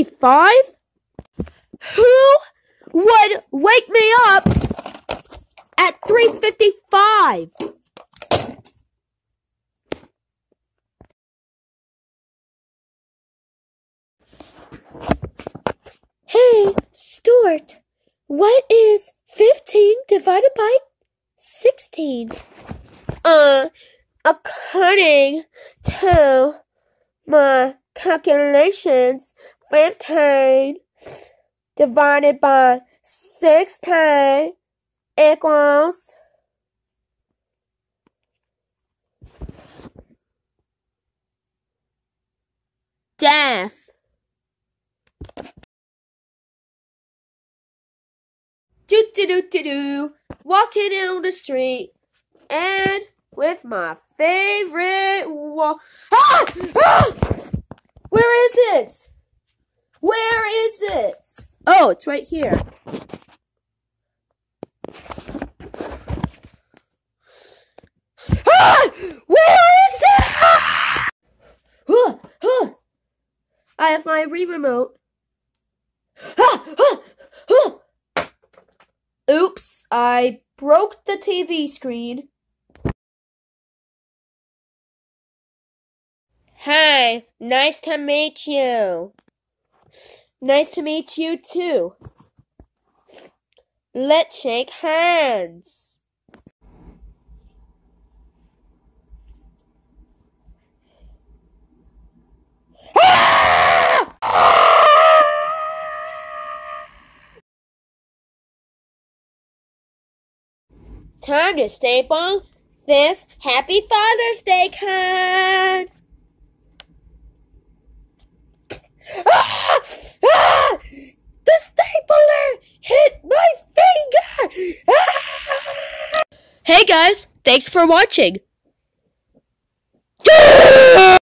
3:55? Who would wake me up at 3:55? Hey, Stuart, what is 15 divided by 16? According to my calculations, 15 divided by 16 equals death. Do. Walking down the street and with my favorite Where is it? Where is it? Oh, it's right here. Where is it? I have my remote. Oops, I broke the TV screen. Hi, nice to meet you. Nice to meet you too. Let's shake hands. Time to staple this Happy Father's Day card. The stapler hit my finger. Hey guys, thanks for watching.